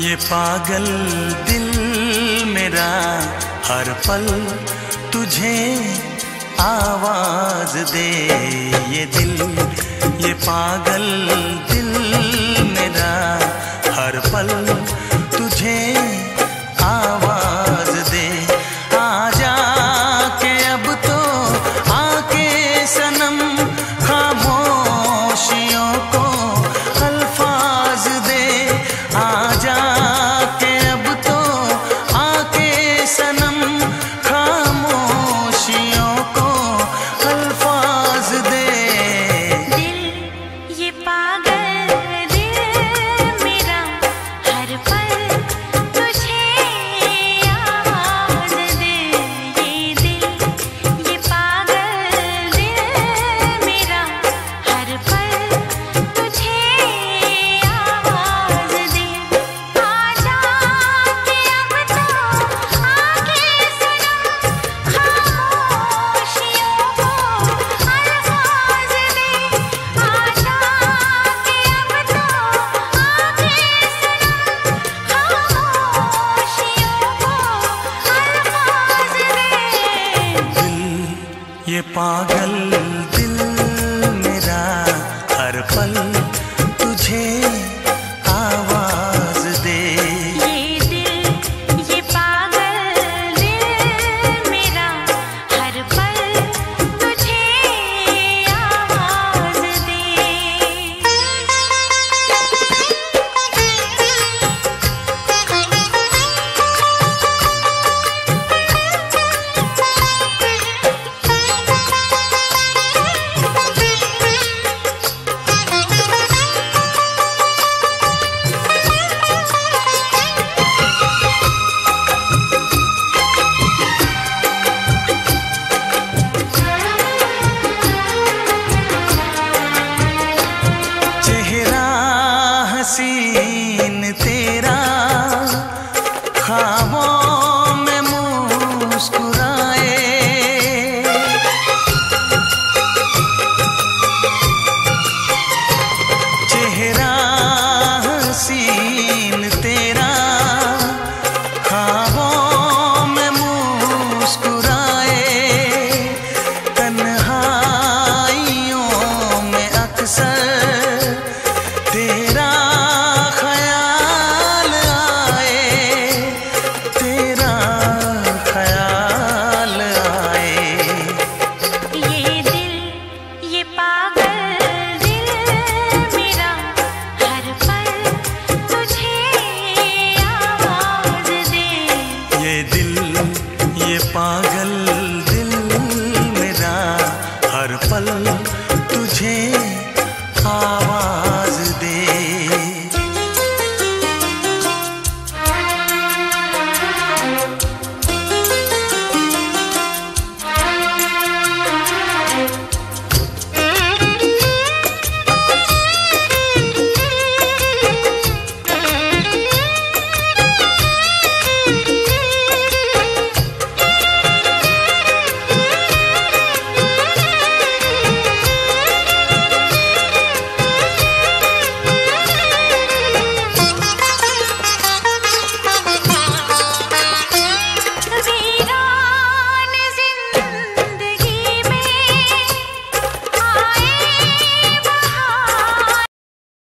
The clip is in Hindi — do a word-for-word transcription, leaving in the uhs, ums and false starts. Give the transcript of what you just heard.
ये पागल दिल मेरा हर पल तुझे आवाज दे। ये दिल, ये पागल दिल मेरा हर पल तुझे आवाज दे। आजा के अब तो आके सनम खामोशियों को अल्फाज दे। आजा के अब तो आके सनम खामोशियों को अल्फाज दे। दिल ये पागल दिल मेरा हर पल तुझे आवाज दे। ये दिल ये पागल दिल मेरा हर पल तुझे आवाज दे। आजा के अब तो आके सनम खामोशियों को अल्फाज दे। आजा के अब तो आके सनम खामोशियों को अल्फाज दे। दिल ये पागल दिल मेरा हर पल तुझे आवाज दे। ये दिल ये पागल दिल मेरा हर पल तुझे आवाज दे। चेहरा हसीन तेरा ख्वाबों में मुस्कुराए। चेहरा हसीन तेरा ख्वाबों में मुस्कुराए। तन्हाइयों में अक्सर तेरा